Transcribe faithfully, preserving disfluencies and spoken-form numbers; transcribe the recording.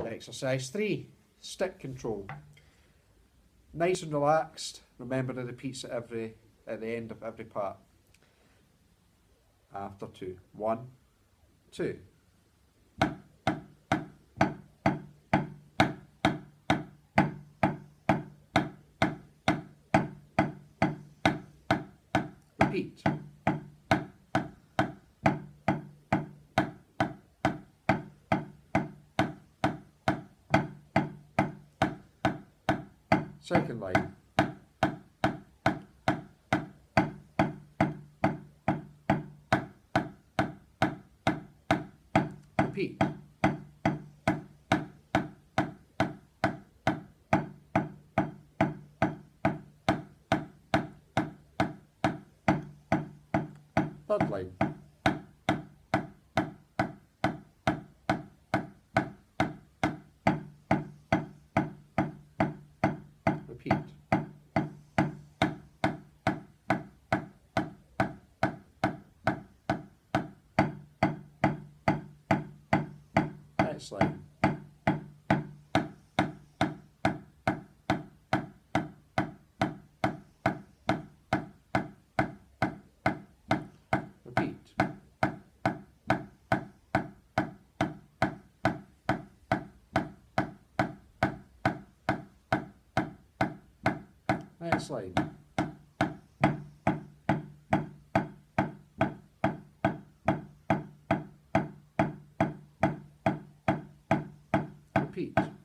Exercise three, stick control. Nice and relaxed. Remember, it repeats at every at the end of every part. After two. One, two. Repeat. Second line. Repeat. Third line. Repeat. Next line. Repeat. Next line. Repeat.